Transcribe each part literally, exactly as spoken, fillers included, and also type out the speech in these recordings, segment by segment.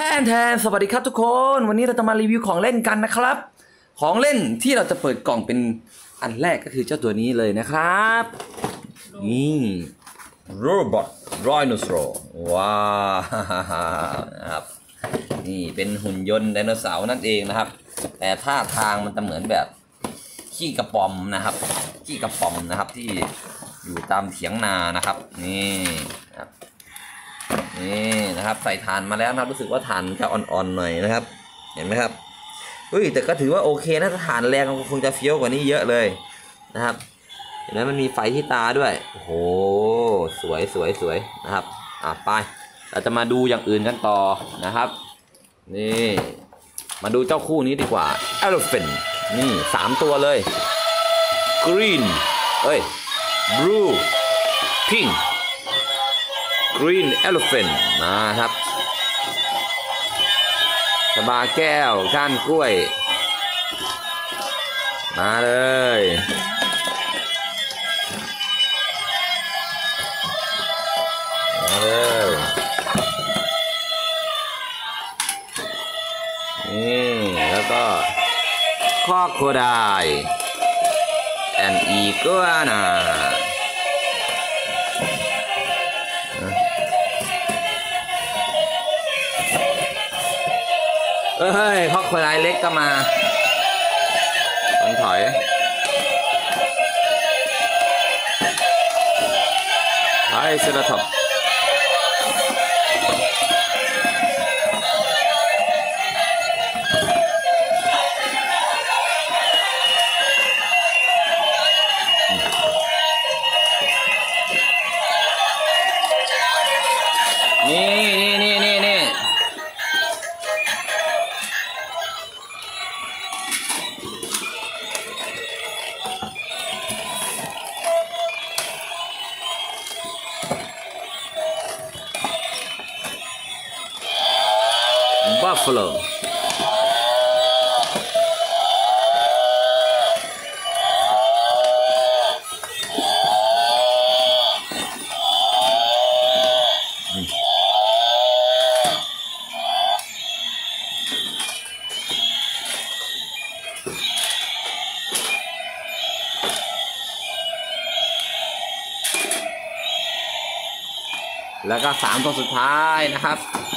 นแทนสวัสดีครับทุกคนวันนี้เราจะมารีวิวของเล่นกันนะครับของเล่นที่เราจะเปิดกล่องเป็นอันแรกก็คือเจ้าตัวนี้เลยนะครับนี่โรบอทไรโนเสาร์ว้าวนะครับนี่เป็นหุ่นยนต์ไดโนเสาร์นั่นเองนะครับแต่ท่าทางมันจะเหมือนแบบขี้กระป๋อมนะครับขี้กระป๋อมนะครับที่อยู่ตามเถียงนานะครับนี่นะครับนี่นะครับใส่ถ่านมาแล้วนะครับรู้สึกว่าถ่านจะอ่อนๆหน่อยนะครับเห็นไหมครับเฮ้ยแต่ก็ถือว่าโอเคนะถ้าถ่านแรงคงจะเฟี้ยวกว่านี้เยอะเลยนะครับเห็นไหมมันมีไฟที่ตาด้วยโอ้โหสวยสวยสวยนะครับอ่ะไปเราจะมาดูอย่างอื่นกันต่อนะครับนี่มาดูเจ้าคู่นี้ดีกว่า Elephant นี่สามตัวเลย Green เอ้ย Blue Pink Green Elephant นะครับชบาแก้วก้านกล้วยมาเลยมาเลยนี่แล้วก็คอโคไดแอนอีกัวน่าเฮ้ยคอกโคไดเล็กก็มาถอยถอยไอ้เซราท็อปนี่นี่นี่นี่Buffalo แล้วก็สามตัวสุดท้ายนะครับ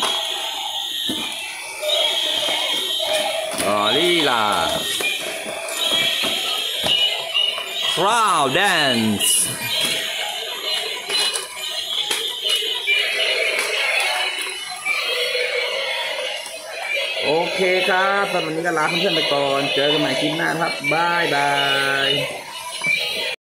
กอริลลา Crowd Dance โอเคครับสำหรับวันนี้ก็ลาเพื่อนๆไปก่อนเจอกันใหม่คลิปหน้าครับบ๊ายบาย